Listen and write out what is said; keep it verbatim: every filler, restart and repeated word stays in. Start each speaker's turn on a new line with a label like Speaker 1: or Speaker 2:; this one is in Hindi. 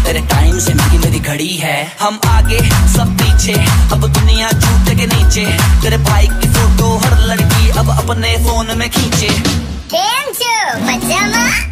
Speaker 1: तेरे टाइम से महंगी मेरी घड़ी है। हम आगे सब पीछे, अब दुनिया जूते के नीचे। तेरे बाइक की फोटो हर लड़की अब अपने फोन में खींचे।
Speaker 2: पजामा